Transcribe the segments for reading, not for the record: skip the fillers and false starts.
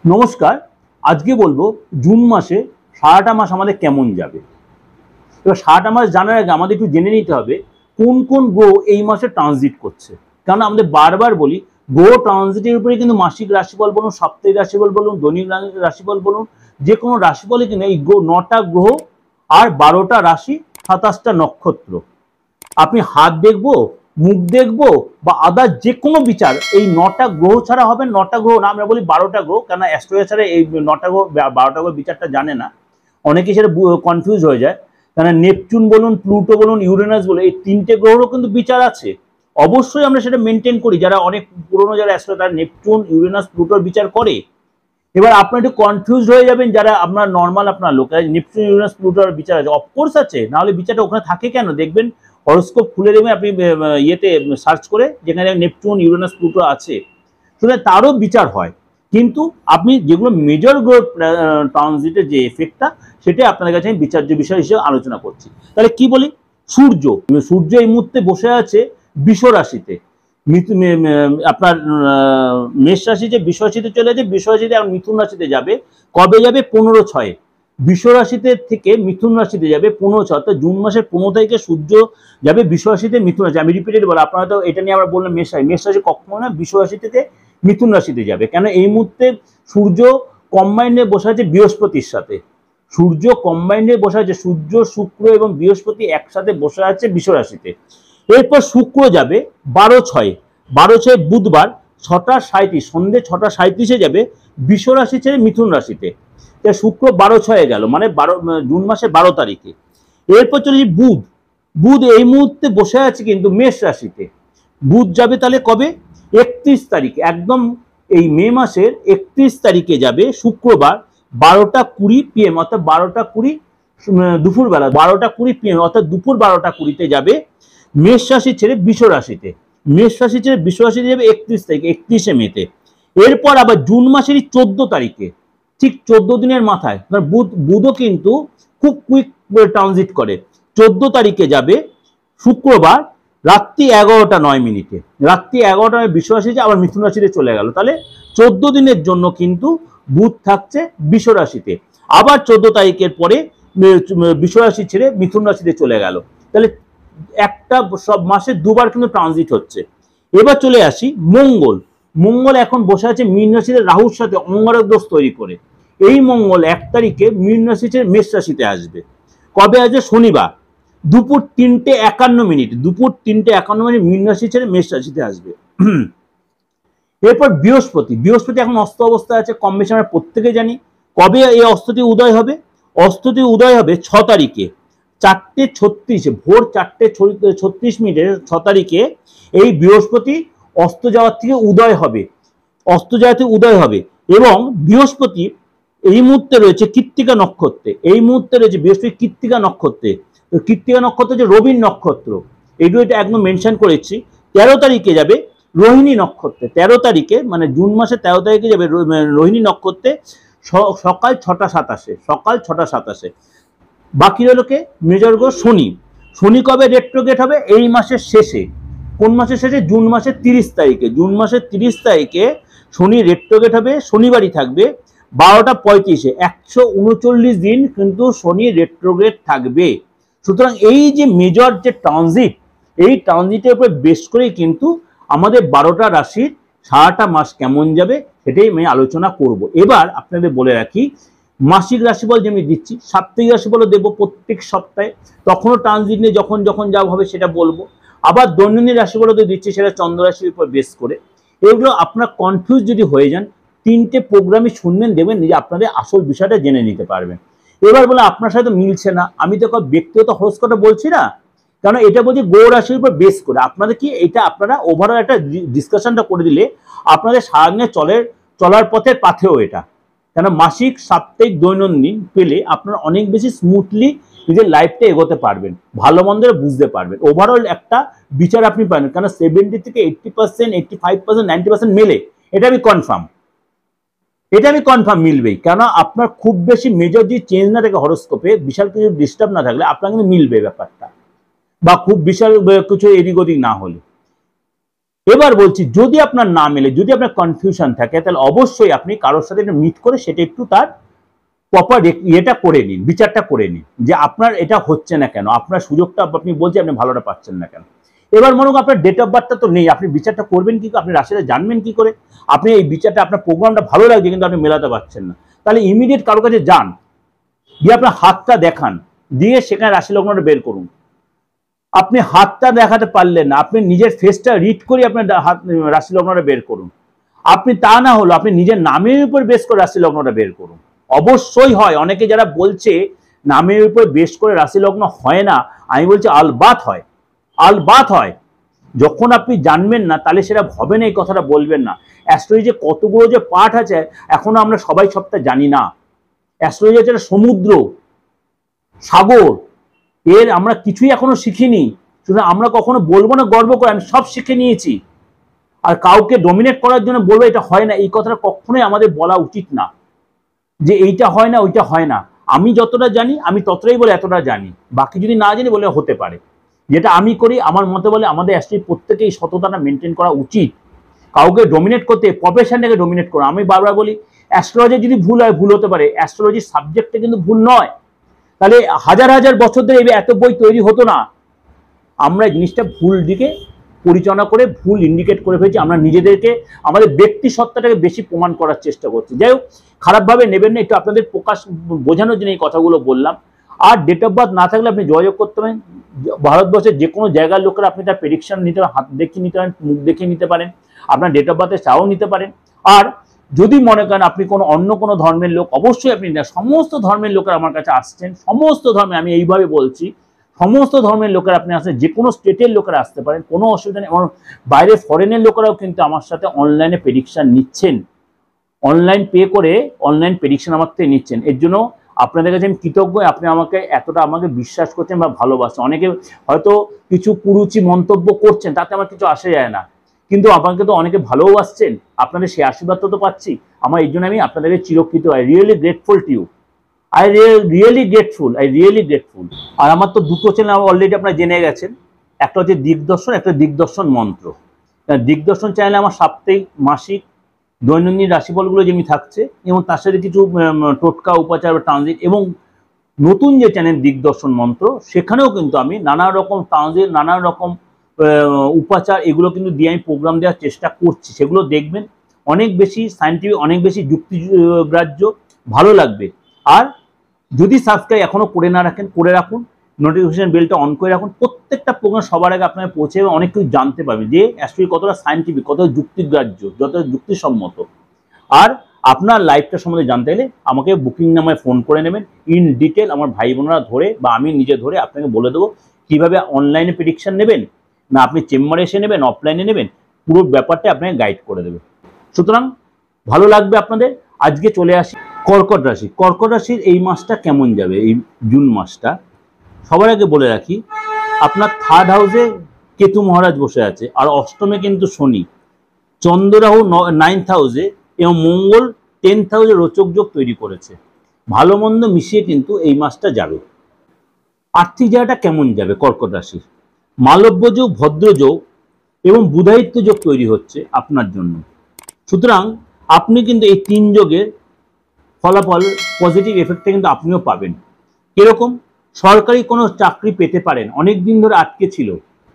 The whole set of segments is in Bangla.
নমস্কার। আজকে বলবো জুন মাসে সারাটা মাস আমাদের কেমন যাবে। এবার সারাটা মাস জানার আগে আমাদের একটু জেনে নিতে হবে কোন কোন গ্রহ এই মাসে ট্রানজিট করছে। কারণ আমাদের বারবার বলি গ্রহ ট্রানজিটের উপরে কিন্তু মাসিক রাশিফল বলুন, সাপ্তাহিক রাশিফল বলুন, দৈনিক রাশিফল বলুন, যে কোনো রাশিফলে কিন্তু এই 9টা গ্রহ আর 12টা রাশি 27টা নক্ষত্র। আপনি হাত দেখবো, মুখ দেখবো বা আদার যে কোনো বিচার এই 9টা গ্রহ ছাড়া হবে। 9টা গ্রহ না, আমরা বলি 12টা গ্রহ, কেন অ্যাস্ট্রোলজি ছাড়া এই 9টা গ্রহ 12টা গ্রহ বিচারটা জানে না, অনেকে সেটা কনফিউজ হয়ে যায়। কেন নেপচুন বলুন, প্লুটো বলুন, ইউরেনাস বলুন, এই 3টে গ্রহেরও কিন্তু বিচার আছে। অবশ্যই আমরা সেটা মেনটেন করি, যারা অনেক পুরোনো যারা অ্যাস্ট্রো তারা নেপচুন, ইউরেনাস, প্লুটোর বিচার করে। এবার আপনার একটু কনফিউজ হয়ে যাবেন যারা আপনার নর্মাল আপনার লোক, নেপচুন, ইউরেনাস, প্লুটোর বিচার আছে, অফকোর্স আছে, নাহলে বিচারটা ওখানে থাকে কেন? দেখবেন হরোস্কোপ খুলে দেবেন আপনি ইয়েতে সার্চ করে, যেখানে নেপচুন, ইউরেনাস, প্লুটো আছে, সুতরাং তারও বিচার হয়। কিন্তু আপনি যেগুলো মেজর গ্রহ ট্রানজিটের যে এফেক্টটা, সেটাই আপনাদের কাছে আমি বিচার্য বিষয় হিসেবে আলোচনা করছি। তাহলে কি বলি, সূর্য সূর্য এই মুহূর্তে বসে আছে বৃষ রাশিতে, আপনার মেষ রাশি যে বৃষ রাশিতে চলে যাচ্ছে, বৃষ রাশিতে এখন মিথুন রাশিতে যাবে। কবে যাবে? 15/6। বৃষ রাশিতে থেকে মিথুন রাশিতে যাবে 15/6, অর্থাৎ জুন মাসের 15 তারিখে সূর্য যাবে বৃষ রাশিতে মিথুন রাশি। আমি রিপিটেড বলি, আপনারা তো এটা নিয়ে আবার বললেন মেষ রাশি কখনো না, বৃষ রাশি থেকে মিথুন রাশিতে যাবে। কেন এই মুহূর্তে সূর্য কম্বাইন্ডে বসে আছে বৃহস্পতির সাথে, সূর্য কম্বাইন্ডে বসে আছে, সূর্য, শুক্র এবং বৃহস্পতি একসাথে বসে আছে বৃষ রাশিতে। এরপর শুক্র যাবে 12/6 বুধবার 6টা 37, সন্ধ্যে 6টা 37 যাবে বৃষ রাশি ছেড়ে মিথুন রাশিতে। শুক্র 12/6 গেল, মানে জুন মাসের 12 তারিখে। এরপর চলে যাবে বুধ। বুধ এই মুহূর্তে বসে আছে কিন্তু মেষ রাশিতে। বুধ যাবে তাহলে কবে? 31 তারিখে, একদম এই মে মাসের 31 তারিখে যাবে শুক্রবার 12টা 20 PM, অর্থাৎ 12টা 20 দুপুরবেলা, 12টা 20 PM, অর্থাৎ দুপুর 12টা 20-তে যাবে মেষ রাশি ছেড়ে বৃষ রাশিতে। মেষ রাশি ছেড়ে বৃষ রাশিতে যাবে 31 তারিখে, 31শে মেতে। এরপর আবার জুন মাসেরই 14 তারিখে, ঠিক 14 দিনের মাথায়, বুধও কিন্তু খুব কুইক ট্রানজিট করে। 14 তারিখে যাবে শুক্রবার রাত্রি 11টা 9 মিনিটে, রাত্রি 11টায় বৃষ রাশিতে আবার মিথুন রাশিতে চলে গেল। তাহলে 14 দিনের জন্য কিন্তু বুধ থাকছে বৃষ রাশিতে। আবার 14 তারিখের পরে বৃষ রাশি ছেড়ে মিথুন রাশিতে চলে গেল। তাহলে একটা সব মাসে দুবার কিন্তু ট্রানজিট হচ্ছে। এবার চলে আসি মঙ্গল। মঙ্গল এখন বসে আছে মীন রাশিতে রাহুর সাথে অঙ্গারক দোষ তৈরি করে। এই মঙ্গল 1 তারিখে মীন রাশি ছেড়ে মেষ রাশিতে আসবে। কবে আসবে? শনিবার দুপুর 3:51, দুপুর 3:51 মীন রাশি ছেড়ে মেষ রাশিতে আসবে। এরপর বৃহস্পতি এখন অস্ত অবস্থায় আছে, কম বেশি আমরা প্রত্যেকে জানি। কবে এই অস্তটি উদয় হবে? অস্তটি উদয় হবে 6 তারিখে 4:36, ভোর 4:36 6 তারিখে এই বৃহস্পতি অস্ত যাওয়ার থেকে উদয় হবে, অস্ত যাওয়া থেকে উদয় হবে। এবং বৃহস্পতি এই মুহূর্তে রয়েছে কৃত্তিকা নক্ষত্রে, এই মুহূর্তে রয়েছে বৃহস্পতি কৃত্তিকা নক্ষত্রে। কৃত্তিকা নক্ষত্র হচ্ছে রবির নক্ষত্র, এইটু এটা একদম মেনশন করেছি। 13 তারিখে যাবে রোহিণী নক্ষত্রে, 13 তারিখে মানে জুন মাসের 13 তারিখে যাবে রোহিণী নক্ষত্রে সকাল 6টা 27, সকাল 6টা 27। বাকি রইল কে? মেজর গ্রহ শনি। শনি কবে রেট্রোগেট হবে? এই মাসের শেষে। কোন মাসের শেষে? জুন মাসের 30 তারিখে। জুন মাসের 30 তারিখে শনি রেট্রোগেট হবে, শনিবারই থাকবে 12টা 35-এ। 139 দিন কিন্তু শনি রেট্রোগেট থাকবে। সুতরাং এই যে মেজর যে ট্রানজিট, এই ট্রানজিটের উপর বেস করেই কিন্তু আমাদের 12টা রাশির সারাটা মাস কেমন যাবে সেটাই আমি আলোচনা করব। এবার আপনাদের বলে রাখি, মাসিক রাশিফল যেমনি দিচ্ছি, সাপ্তাহিক রাশিফলও দেবো প্রত্যেক সপ্তাহে, তখনও ট্রানজিট নিয়ে যখন যখন যা হবে সেটা বলবো। আবার দৈনন্দিন রাশিফলও তো দিচ্ছি, সেটা চন্দ্র রাশির উপর বেস করে। এগুলো আপনার কনফিউজ যদি হয়ে যান, 3টে প্রোগ্রামই শুনবেন, দেখবেন যে আপনাদের আসল বিষয়টা জেনে নিতে পারবেন। এবার বলে আপনার সাথে মিলছে না, আমি তো ব্যক্তিগত হরোস্কোপটা বলছি না, কারণ এটা বলছি গ্রহ রাশির উপর বেস করে। আপনাদের কি এটা আপনারা ওভারঅল একটা ডিসকাশনটা করে দিলে আপনাদের সারাদিনে চলার পথের পাথেও এটা, কেন মাসিক, সাপ্তাহিক, দৈনন্দিন পেলে আপনারা অনেক বেশি স্মুথলি নিজের লাইফটা এগোতে পারবেন, ভালো মন্দ বুঝতে পারবেন, ওভারঅল একটা বিচার আপনি পাবেন। কেন 70 থেকে 80%, 85%, 90% মেলে, এটা আমি কনফার্ম মিলবেই। কেন আপনার খুব বেশি মেজর যে চেঞ্জ না থাকে হরোস্কোপে, বিশাল কিছু ডিস্টার্ব না থাকলে আপনার কিন্তু মিলবে ব্যাপারটা, বা খুব বিশাল কিছু এদিক ওদিক না হলে। এবার বলছি, যদি আপনার না মেলে, যদি আপনার কনফিউশন থাকে, তাহলে অবশ্যই আপনি কারোর সাথে মিট করে সেটা একটু তার প্রপার এটা করে নিন, বিচারটা করে নিন যে আপনার এটা হচ্ছে না কেন, আপনার সুযোগটা আপনি বলছেন আপনি ভালোটা পাচ্ছেন না কেন। এবার মনে করুন আপনার ডেট অফ বার্থটা তো নেই, আপনি বিচারটা করবেন কি, আপনি রাশিটা জানবেন কি করে? আপনি এই বিচারটা, আপনার প্রোগ্রামটা ভালো লাগছে কিন্তু আপনি মেলাতে পারছেন না, তাহলে ইমিডিয়েট কারোর কাছে যান, দিয়ে আপনার হাতটা দেখান, দিয়ে সেখানে রাশি লগ্নটা বের করুন। আপনি হাতটা দেখাতে পারলেন না, আপনি নিজের ফেসটা রিড করে আপনার রাশি লগ্নটা বের করুন। আপনি তা না হলো আপনি নিজের নামের উপর বেস করে রাশি লগ্নটা বের করুন। অবশ্যই হয়, অনেকে যারা বলছে নামের উপর বেস করে রাশি লগ্ন হয় না, আমি বলছি আলবাত হয়, আলবাত হয়। যখন আপনি জানবেন না তাহলে সেটা হবে না, এই কথাটা বলবেন না। অ্যাস্ট্রোলজি যে কতগুলো যে পার্ট আছে এখনো আমরা সবাই সবটা জানি না। অ্যাস্ট্রোলজি হচ্ছে একটা সমুদ্র, সাগর, এর আমরা কিছুই এখনো শিখিনি। সুতরাং আমরা কখনো বলবো না গর্ব করে আমি সব শিখে নিয়েছি, আর কাউকে ডমিনেট করার জন্য বলবো এটা হয় না, এই কথাটা কখনোই আমাদের বলা উচিত না যে এইটা হয় না ওইটা হয় না। আমি যতটা জানি আমি ততটাই বলে এতটা জানি, বাকি যদি না জানি বলে হতে পারে। যেটা আমি করি আমার মতে বলে আমাদের অ্যাস্ট্রোলজি প্রত্যেকেই সততাটা মেনটেন করা উচিত। কাউকে ডমিনেট করতে, প্রফেশনটাকে ডমিনেট করা, আমি বারবার বলি অ্যাস্ট্রোলজি যদি ভুল হয় ভুল হতে পারে, অ্যাস্ট্রোলজির সাবজেক্টটা কিন্তু ভুল নয়। তাহলে হাজার হাজার বছর ধরে এত বই তৈরি হতো না। আমরা জিনিসটা ভুল দিকে পরিচালনা করে ভুল ইন্ডিকেট করে ফেলছি, আমরা নিজেদেরকে আমাদের ব্যক্তি সত্তাটাকে বেশি প্রমাণ করার চেষ্টা করছি। যাই হোক, খারাপভাবে নেবেন না, একটু আপনাদের প্রকাশ বোঝানোর জন্য এই কথাগুলো বললাম। আর ডেট অফ বার্থ না থাকলে আপনি যোগাযোগ করতে পারেন, ভারতবর্ষের যে কোনো জায়গার লোকেরা আপনি তার প্রেডিকশন নিতে পারেন, হাত দেখিয়ে নিতে পারেন, মুখ দেখিয়ে নিতে পারেন, আপনার ডেট অফ বার্থের চাও নিতে পারেন। আর যদি মনে করেন আপনি কোনো অন্য কোনো ধর্মের লোক, অবশ্যই আপনি না, সমস্ত ধর্মের লোকেরা আমার কাছে আসছেন, সমস্ত ধর্মে, আমি এইভাবে বলছি সমস্ত ধর্মের লোকেরা আপনি আসেন, যে কোনো স্টেটের লোকেরা আসতে পারেন, কোনো অসুবিধা নেই। এবং বাইরে ফরেনের লোকেরাও কিন্তু আমার সাথে অনলাইনে প্রেডিকশন নিচ্ছেন, অনলাইন পে করে অনলাইন প্রেডিকশন আমার থেকে নিচ্ছেন। এর জন্য আপনাদের কাছে আমি কৃতজ্ঞ, আপনি আমাকে এতটা আমাকে বিশ্বাস করছেন বা ভালোবাসেন। অনেকে হয়তো কিছু কুরুচি মন্তব্য করছেন, তাতে আমার কিছু আসে যায় না, কিন্তু আমাকে তো অনেকে ভালোবাসছেন, আপনাদের সেই আশীর্বাদ তো পাচ্ছি। আমার এই জন্য আমি আপনাদেরকে চিরকৃত, I really grateful to you, I really grateful, I really grateful. আর আমার তো দুটো চ্যানেল অলরেডি আপনারা জেনে গেছেন, একটা হচ্ছে দিগদর্শন, একটা দিগদর্শন মন্ত্র। দিগদর্শন চ্যানেলে আমার সাপ্তাহিক, মাসিক, দৈনন্দিন রাশিফলগুলো যেমনি থাকছে, এবং তার সাথে কিছু টোটকা, উপাচার বা ট্রানজিট, এবং নতুন যে চ্যানেল দিগদর্শন মন্ত্র, সেখানেও কিন্তু আমি নানা রকম ট্রানজিট, নানা রকম উপাচার, এগুলো কিন্তু দিয়ে আমি প্রোগ্রাম দেওয়ার চেষ্টা করছি। সেগুলো দেখবেন, অনেক বেশি সায়েন্টিফিক, অনেক বেশি যুক্তিগ্রাহ্য, ভালো লাগবে। আর যদি সাবস্ক্রাইব এখনো করে না রাখেন, করে রাখুন, নোটিফিকেশন বেলটা অন করে রাখুন, প্রত্যেকটা প্রোগ্রাম সবার আগে আপনার পৌঁছে যাবে, অনেক কিছু জানতে পারবেন যে অ্যাকচুয়ালি কতটা সায়েন্টিফিক, কতটা যুক্তিগ্রাহ্য, যতটা যুক্তিসম্মত। আর আপনার লাইফটা সম্বন্ধে জানতে গেলে আমাকে বুকিং নাম্বারে ফোন করে নেবেন, ইন ডিটেল আমার ভাই বোনরা ধরে বা আমি নিজে ধরে আপনাকে বলে দেবো কীভাবে অনলাইনে প্রেডিকশন নেবেন, না আপনি চেম্বারে এসে নেবেন, অফলাইনে নেবেন, পুরো ব্যাপারটা আপনাকে গাইড করে দেবে। সুতরাং ভালো লাগবে আপনাদের। আজকে চলে আসি কর্কট রাশি। কর্কট রাশির এই মাসটা কেমন যাবে, এই জুন মাসটা? সবার আগে বলে রাখি, আপনার থার্ড হাউসে কেতু মহারাজ বসে আছে, আর অষ্টমে কিন্তু শনি, চন্দ্ররাহু নাইন্থ হাউসে, এবং মঙ্গল 10th হাউসে রোচক যোগ তৈরি করেছে। ভালো মন্দ মিশিয়ে কিন্তু এই মাসটা যাবে। আর্থিক জায়গাটা কেমন যাবে কর্কট রাশির? মালব্য যোগ, ভদ্র যোগ এবং বুধায়িত্ব যোগ তৈরি হচ্ছে আপনার জন্য। সুতরাং আপনি কিন্তু এই 3 যোগের ফলাফল, পজিটিভ এফেক্টটা কিন্তু আপনিও পাবেন। কিরকম? সরকারি কোনো চাকরি পেতে পারেন, অনেক দিন ধরে আটকে ছিল।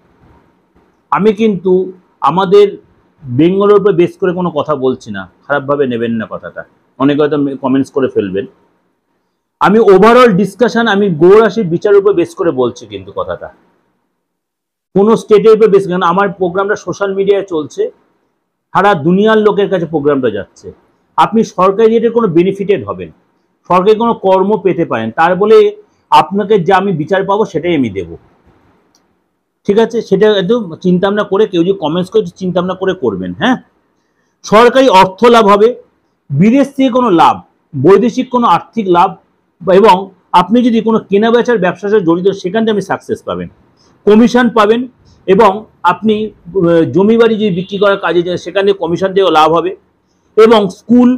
আমি কিন্তু আমাদের বেঙ্গলের উপরে বেস করে কোনো কথা বলছি না, খারাপভাবে নেবেন না কথাটা, অনেকে হয়তো কমেন্টস করে ফেলবেন। আমি ওভারঅল ডিসকাশন, আমি গ্রহ রাশির বিচারের উপর বেস করে বলছি কিন্তু কথাটা, কোনো স্টেটের উপর বেস, কারণ আমার প্রোগ্রামটা সোশ্যাল মিডিয়ায় চলছে, সারা দুনিয়ার লোকের কাছে প্রোগ্রামটা যাচ্ছে। আপনি সরকারি রেটের কোনো বেনিফিটেড হবেন, সরকারি কোনো কর্ম পেতে পারেন, তার বলে আপনাকে যা আমি বিচার পাবো সেটাই আমি দেব, ঠিক আছে? সেটা একদম চিন্তা ভাবনা করে, কেউ যদি কমেন্টস করে চিন্তা ভাবনা করে করবেন। হ্যাঁ, সরকারি অর্থ লাভ হবে, বিদেশ থেকে কোনো লাভ, বৈদেশিক কোনো আর্থিক লাভ, এবং আপনি যদি কোনো কেনা বেচার ব্যবসার সাথে জড়িত, সেখান থেকে আপনি সাকসেস পাবেন, কমিশন পাবেন, এবং আপনি জমি বাড়ি যদি বিক্রি করার কাজে যায় সেখান থেকে কমিশন দিয়েও লাভ হবে, এবং স্কুল,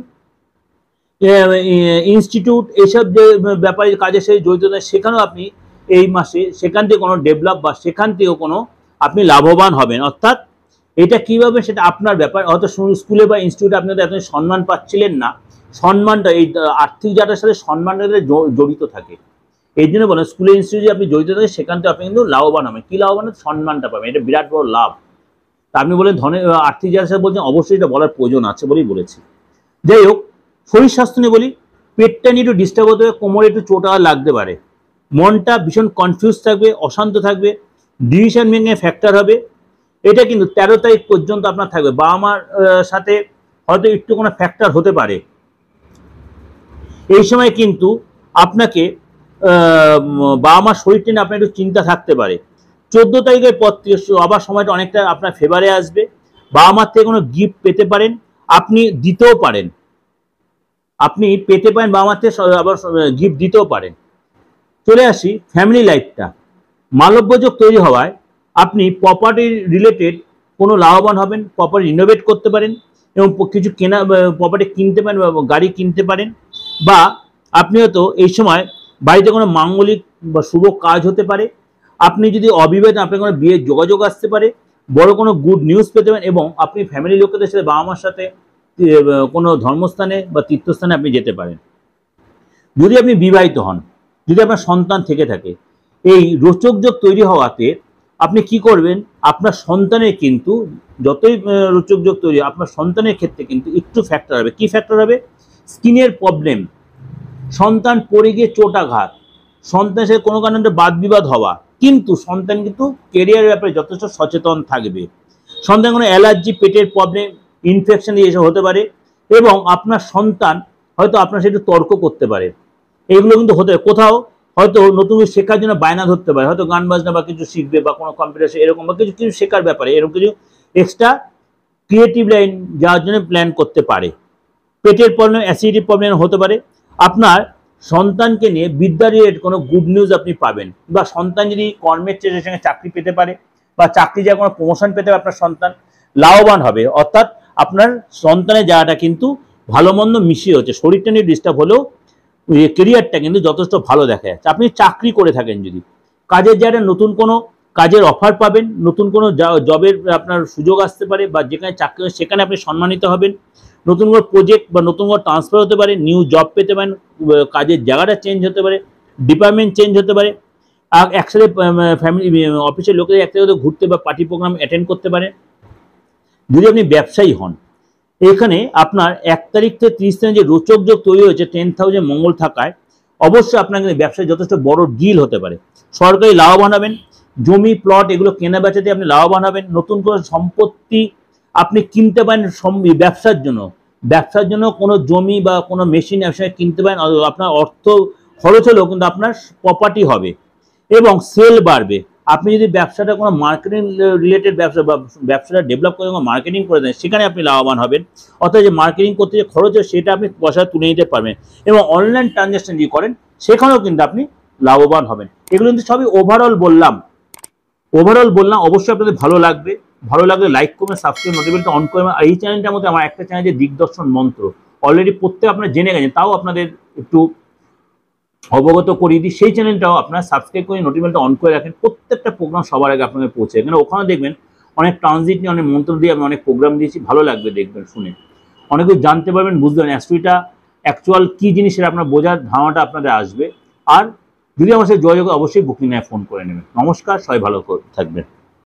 ইনস্টিটিউট, এইসব যে ব্যাপারে কাজের সাথে জড়িত নয়, সেখানেও আপনি এই মাসে সেখান থেকে কোনো ডেভেলপ বা সেখান থেকেও কোনো আপনি লাভবান হবেন। অর্থাৎ এটা কিভাবে সেটা আপনার ব্যাপার। হয়তো স্কুলে বা ইনস্টিটিউটে আপনি এত সম্মান পাচ্ছিলেন না, সম্মানটা এই আর্থিক জায়গাটার সাথে সম্মানটা জড়িত থাকে। এই জন্য বলেন স্কুলে ইনস্টিটিউটে আপনি জড়িত থাকে, সেখান থেকে আপনি কিন্তু লাভবান হবেন। কি লাভবান? সম্মানটা পাবেন, এটা বিরাট বড় লাভ। তা আপনি বলেন ধনের আর্থিক জায়গার সাথে বলছেন, অবশ্যই এটা বলার প্রয়োজন আছে বলেই বলেছি। যাই হোক, শরীর স্বাস্থ্য নিয়ে বলি, পেটটা নিয়ে একটু ডিস্টার্ব হতে হবে, কোমরে একটু চোটা লাগতে পারে, মনটা ভীষণ কনফিউজ থাকবে, অশান্ত থাকবে, ডিসিশন মেকিং ফ্যাক্টর হবে। এটা কিন্তু 13 তারিখ পর্যন্ত আপনার থাকবে। বাবা মার সাথে হয়তো একটু কোনো ফ্যাক্টর হতে পারে। এই সময় কিন্তু আপনাকে বাবা মার শরীরটা নিয়ে আপনার একটু চিন্তা থাকতে পারে। 14 তারিখের পর থেকে আবার সময়টা অনেকটা আপনার ফেভারে আসবে। বাবা মার থেকে কোনো গিফট পেতে পারেন, আপনি দিতেও পারেন, আপনি পেতে পারেন বাবা মার থেকে আবার গিফট দিতেও পারেন। চলে আসি ফ্যামিলি লাইফটা। মালব্যযোগ তৈরি হওয়ায় আপনি প্রপার্টি রিলেটেড কোনো লাভবান হবেন, প্রপার্টি রিনোভেট করতে পারেন এবং কিছু কেনা প্রপার্টি কিনতে পারেন, গাড়ি কিনতে পারেন, বা আপনি হয়তো এই সময় বাড়িতে কোনো মাঙ্গলিক বা শুভ কাজ হতে পারে। আপনি যদি অবিবাহিত, আপনার কোনো বিয়ের যোগাযোগ আসতে পারে, বড় কোনো গুড নিউজ পেতে পারেন, এবং আপনি ফ্যামিলি লোকেদের সাথে বাবা মার সাথে কোনো ধর্মস্থানে বা তীর্থস্থানে আপনি যেতে পারেন। যদি আপনি বিবাহিত হন, যদি আপনার সন্তান থেকে থাকে, এই রোচক যোগ তৈরি হওয়াতে আপনি কি করবেন, আপনার সন্তানের কিন্তু যতই রোচক যোগ তৈরি, আপনার সন্তানের ক্ষেত্রে কিন্তু একটু ফ্যাক্টর হবে। কি ফ্যাক্টর হবে? স্কিনের প্রবলেম, সন্তান পড়ে গিয়ে চোটাঘাত, সন্তানের সাথে কোনো কারণে বাদ বিবাদ হওয়া, কিন্তু সন্তান কিন্তু কেরিয়ারের ব্যাপারে যথেষ্ট সচেতন থাকবে। সন্তান কোনো অ্যালার্জি, পেটের প্রবলেম, ইনফেকশন এসব হতে পারে, এবং আপনার সন্তান হয়তো আপনার সাথে তর্ক করতে পারে। এগুলো কিন্তু হতে পারে। কোথাও হয়তো নতুন শেখার জন্য বায়না ধরতে পারে, হয়তো গান বাজনা বা কিছু শিখবে বা কোনো কম্পিউটার এরকম বা কিছু কিছু শেখার ব্যাপারে এরকম কিছু এক্সট্রা ক্রিয়েটিভ লাইন যাওয়ার জন্য প্ল্যান করতে পারে। পেটের প্রবলেম, অ্যাসিডিটি প্রবলেম হতে পারে। আপনার সন্তানকে নিয়ে বিদ্যা রিলেটেড কোনো গুড নিউজ আপনি পাবেন, বা সন্তান যদি কর্মের চেষ্টার সঙ্গে চাকরি পেতে পারে, বা চাকরি যাওয়ার কোনো প্রমোশন পেতে পারে, আপনার সন্তান লাভবান হবে। অর্থাৎ আপনার সন্তানের জায়গাটা কিন্তু ভালো মন্দ মিশিয়ে হচ্ছে। শরীরটা নিয়ে ডিস্টার্ব হলেও কেরিয়ারটা কিন্তু যথেষ্ট ভালো দেখা যাচ্ছে। আপনি চাকরি করে থাকেন, যদি কাজের জায়গায় নতুন কোনো কাজের অফার পাবেন, নতুন কোনো জবের আপনার সুযোগ আসতে পারে, বা যেখানে চাকরি সেখানে আপনি সম্মানিত হবেন, নতুন কোনো প্রজেক্ট বা নতুন কোনো ট্রান্সফার হতে পারে, নিউ জব পেতে পারেন, কাজের জায়গাটা চেঞ্জ হতে পারে, ডিপার্টমেন্ট চেঞ্জ হতে পারে, আর একসাথে ফ্যামিলি অফিসের লোকেদের একসাথে ঘুরতে বা পার্টি প্রোগ্রাম অ্যাটেন্ড করতে পারে। যদি আপনি ব্যবসায়ী হন, এখানে আপনার 1 তারিখ থেকে 30 তারিখ যে রোচক যোগ তৈরি হয়েছে 10,000 মঙ্গল থাকায় অবশ্যই আপনার কিন্তু ব্যবসায় যথেষ্ট বড় ডিল হতে পারে। সরকারি লাভবান হবেন, জমি প্লট এগুলো কেনা বেচাতে আপনি লাভবান হবেন। নতুন করে সম্পত্তি আপনি কিনতে পারেন ব্যবসার জন্য, ব্যবসার জন্য কোনো জমি বা কোনো মেশিন ব্যবসায় কিনতে পারেন। আপনার অর্থ খরচ হলেও কিন্তু আপনার প্রপার্টি হবে এবং সেল বাড়বে। আপনি যদি ব্যবসাটা কোনো মার্কেটিং রিলেটেড ব্যবসা বা ব্যবসাটা ডেভেলপ করে মার্কেটিং করে দেন, সেখানে আপনি লাভবান হবেন। অর্থাৎ যে মার্কেটিং করতে যে খরচ হয় সেটা আপনি পয়সা তুলে নিতে পারবেন, এবং অনলাইন ট্রানজ্যাকশন যদি করেন সেখানেও কিন্তু আপনি লাভবান হবেন। এগুলো কিন্তু সবই ওভারঅল বললাম। অবশ্যই আপনাদের ভালো লাগবে। ভালো লাগলে লাইক করবেন, সাবস্ক্রাইব, নোটিফিকেশনটা অন করবেন। আর এই চ্যানেলটার মধ্যে আমার একটা চ্যানেল যে দিগদর্শন মন্ত্র, অলরেডি প্রত্যেক আপনারা জেনে গেছেন, তাও আপনাদের একটু অবগত করিয়ে দিই। সেই চ্যানেলটাও আপনারা সাবস্ক্রাইব করে নোটিফিকেশনটা অন করে রাখেন, প্রত্যেকটা প্রোগ্রাম সবার আগে আপনাদের পৌঁছে। এখানে ওখানে দেখবেন অনেক ট্রানজিট নিয়ে অনেক মন্ত্র দিয়ে আমি অনেক প্রোগ্রাম দিয়েছি, ভালো লাগবে দেখবেন শুনে, অনেক কিছু জানতে পারবেন, বুঝতে পারবেন অ্যাস্ট্রোটা অ্যাকচুয়াল কী জিনিস সেটা আপনার বোঝার ধারণাটা আপনাদের আসবে। আর যদি আমার সাথে যোগাযোগ অবশ্যই বুকিং নেয় ফোন করে নেবেন। নমস্কার, সবাই ভালো থাকবেন।